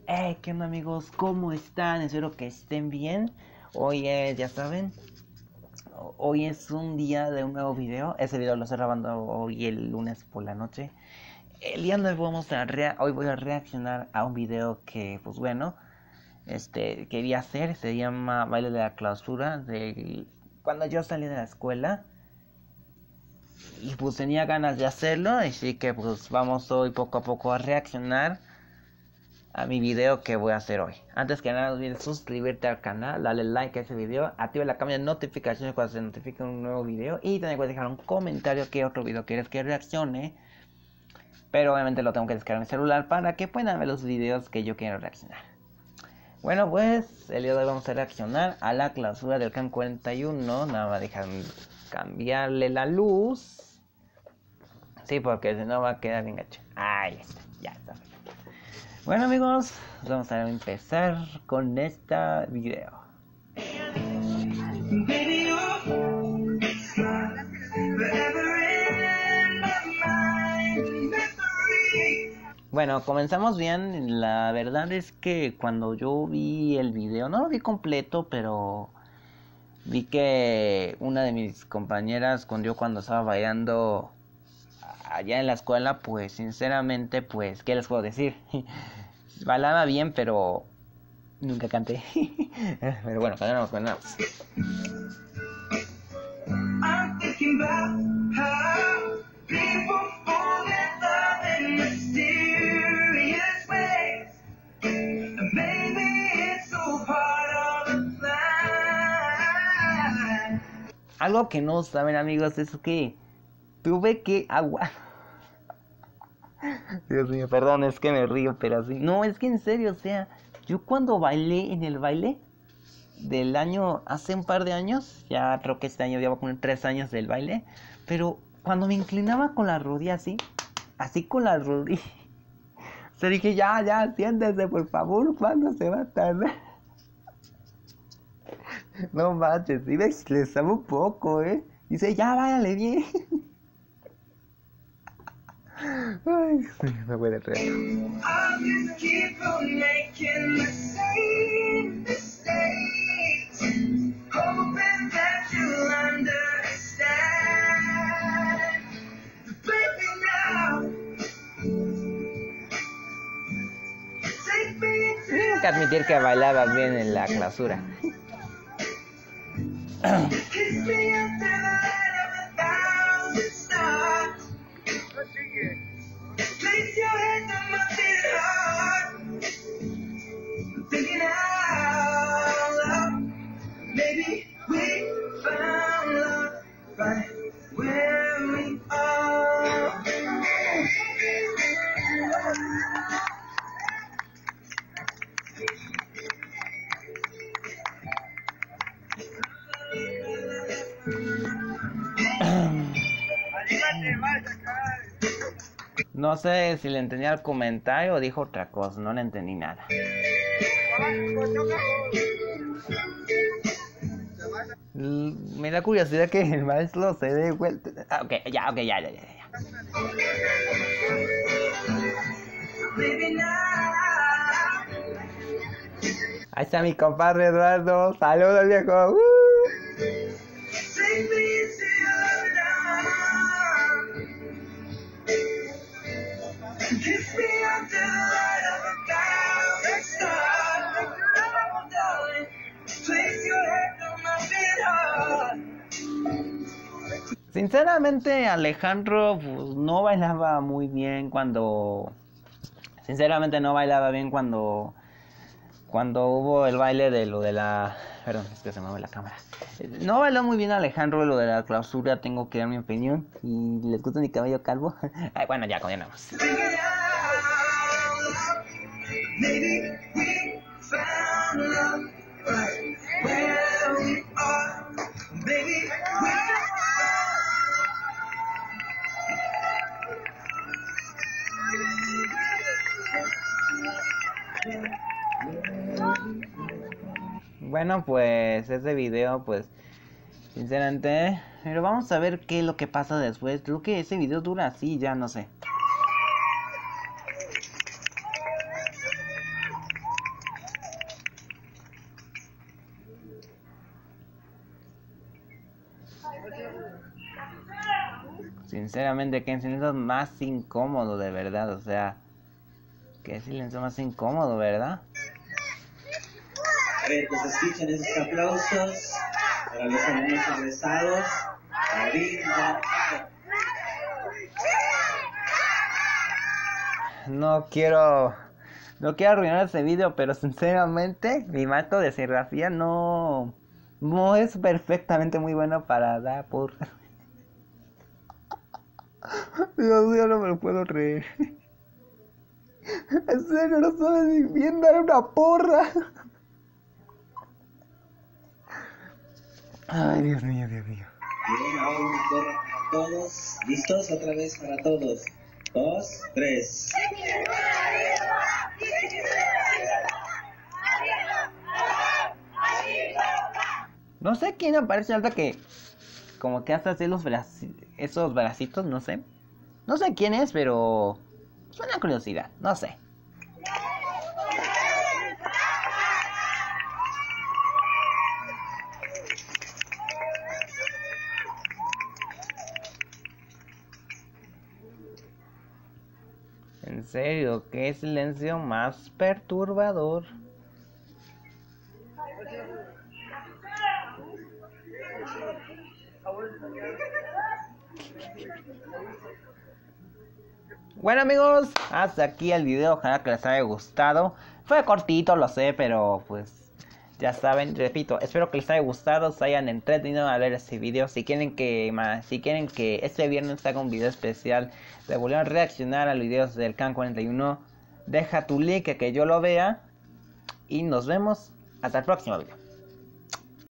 ¿Qué onda amigos? ¿Cómo están? Espero que estén bien. Hoy es, ya saben, hoy es un día de un nuevo video. Ese video lo estoy grabando hoy el lunes por la noche. El día de hoy hoy voy a reaccionar a un video que, pues bueno, quería hacer. Se llama Baile de la Clausura, de cuando yo salí de la escuela. Y pues tenía ganas de hacerlo, así que pues vamos hoy poco a poco a reaccionar a mi video que voy a hacer hoy. Antes que nada, no olvides suscribirte al canal, darle like a ese video, activa la cámara de notificaciones cuando se notifique un nuevo video y también puedes dejar un comentario qué otro video quieres que reaccione. Pero obviamente lo tengo que descargar en mi celular para que puedan ver los videos que yo quiero reaccionar. Bueno, pues el día de hoy vamos a reaccionar a la clausura del CAN 41. Nada más dejar cambiarle la luz. Sí, porque si no va a quedar bien gacho. Ahí está, ya está. Bueno amigos, vamos a empezar con esta video. Bueno, comenzamos bien. La verdad es que cuando yo vi el video, no lo vi completo, pero vi que una de mis compañeras escondió cuando estaba bailando allá en la escuela. Pues sinceramente, pues, ¿qué les puedo decir? Bailaba bien, pero nunca canté. Pero bueno, continuamos. Algo que no saben amigos es que tuve que aguantar. Dios mío, perdón, es que me río, pero así. No, es que en serio, o sea, yo cuando bailé en el baile del año, hace un par de años, ya creo que este año ya va con 3 años del baile, pero cuando me inclinaba con la rodilla así con la rodilla, o sea, dije, ya, siéntese, por favor, ¿cuándo se va a tardar? No manches, sí me estresaba un poco, Dice, ya, váyale bien. Ay, sí, me voy de reto. Tengo que admitir que bailaba bien en la clausura. No sé si le entendía el comentario o dijo otra cosa, no le entendí nada. Me da curiosidad que el maestro se dé vuelta. Ok, ya. Ahí está mi compadre Eduardo. Saludos, viejo. Sinceramente, Alejandro pues, no bailaba muy bien cuando... Sinceramente no bailaba bien cuando hubo el baile de lo de la... Perdón, es que se me mueve la cámara. No bailó muy bien Alejandro lo de la clausura, tengo que dar mi opinión. ¿Y les gusta mi cabello calvo? Ay, bueno, ya, continuamos. Bueno, pues ese video, pues sinceramente, pero vamos a ver qué es lo que pasa después. Creo que ese video dura así, ya no sé. Sinceramente, qué silencio más incómodo, de verdad. O sea, qué silencio más incómodo, ¿verdad? A ver, que se escuchen esos aplausos para los alumnos egresados. Ahorita. No quiero arruinar ese video, pero sinceramente mi maestro de serigrafía no es perfectamente muy bueno para dar porra. Dios mío, no me lo puedo reír. En serio, no sabe ni bien dar una porra. Ay, Dios mío, Dios mío. Bien, ahora una porra para todos. ¿Listos? Otra vez para todos. 2, 3. No sé quién aparece ahorita que como que hace así esos bracitos, no sé. No sé quién es, pero es una curiosidad, no sé. En serio, qué silencio más perturbador. Bueno amigos, hasta aquí el video, ojalá que les haya gustado. Fue cortito, lo sé, pero pues ya saben, repito, espero que les haya gustado, se hayan entretenido a ver este video. Si quieren que este viernes haga un video especial de volver a reaccionar a los videos del Can 41, deja tu like que yo lo vea y nos vemos hasta el próximo video.